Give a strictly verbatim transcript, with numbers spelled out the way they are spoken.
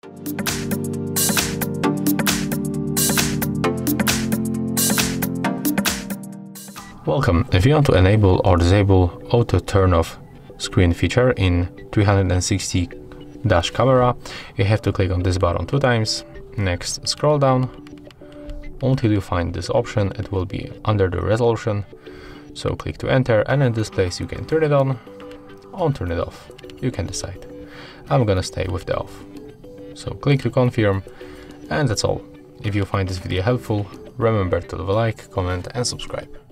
Welcome. If you want to enable or disable auto turn off screen feature in three sixty dash camera, you have to click on this button two times. Next, scroll down until you find this option. It will be under the resolution. So click to enter, and in this place you can turn it on or turn it off. You can decide. I'm gonna stay with the off. So click to confirm, and that's all. If you find this video helpful, remember to leave a like, comment and subscribe.